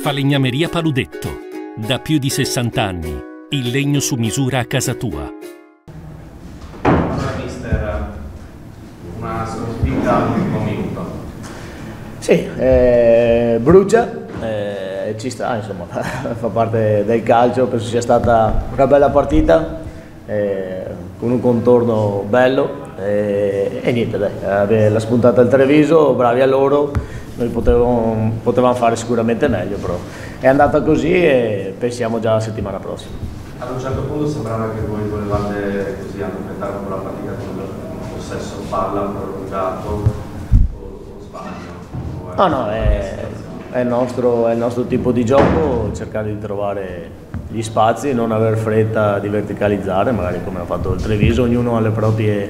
Falegnameria Paludetto. Da più di 60 anni, il legno su misura a casa tua. Allora, mister, una sconfitta all'ultimo minuto. Sì, brucia, ci sta, insomma, fa parte del calcio, penso sia stata una bella partita, con un contorno bello e niente, dai, la spuntata al Treviso, bravi a loro, noi potevamo fare sicuramente meglio, però è andata così e pensiamo già alla settimana prossima. Ad un certo punto sembrava che voi volevate così accontentare un po' la partita con un possesso palla prolungato o sbaglio? No, è il nostro tipo di gioco, cercare di trovare gli spazi, non aver fretta di verticalizzare, magari come ha fatto il Treviso, ognuno ha le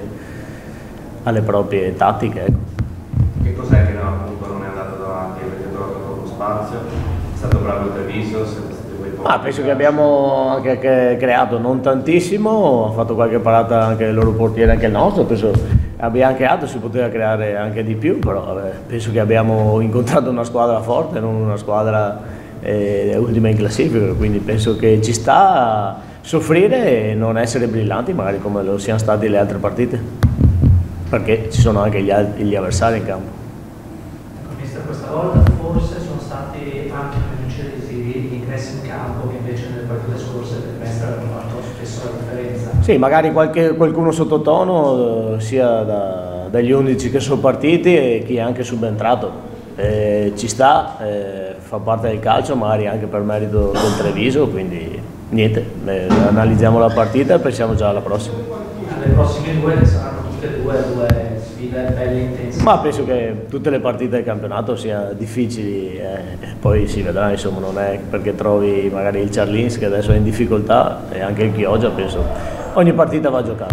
proprie tattiche. Ecco. Che cos'è che appunto non è andato davanti? Avete trovato troppo spazio? È stato bravo il Treviso? Siete stati voi pochi? Penso che abbiamo anche creato non tantissimo, ha fatto qualche parata anche il loro portiere, anche il nostro, penso abbiamo creato, si poteva creare anche di più, però penso che abbiamo incontrato una squadra forte, non una squadra ultima in classifica, quindi penso che ci sta a soffrire e non essere brillanti magari come lo siano stati le altre partite, perché ci sono anche gli avversari in campo. Mister, questa volta forse sono stati anche meno incisivi gli ingressi in campo che invece nelle partite scorse per me avevano fatto spesso la differenza. Sì, magari qualcuno sottotono sia dagli 11 che sono partiti e chi è anche subentrato. Ci sta, fa parte del calcio, magari anche per merito del Treviso, quindi niente, analizziamo la partita e pensiamo già alla prossima. Le prossime due saranno tutte e due sfide belle intense. Ma penso che tutte le partite del campionato siano difficili, poi si vedrà, insomma, non è perché trovi magari il Charlins che adesso è in difficoltà e anche il Chioggia, penso ogni partita va giocata.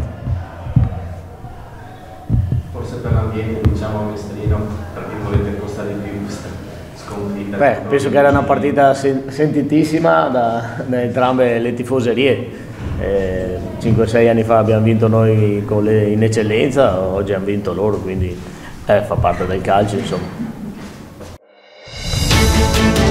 Forse per l'ambiente, diciamo, a Mestrino, perché volete costare di più questa sconfitta? Penso che era una partita sentitissima da entrambe le tifoserie. 5-6 anni fa abbiamo vinto noi in eccellenza, oggi hanno vinto loro, quindi fa parte del calcio, insomma.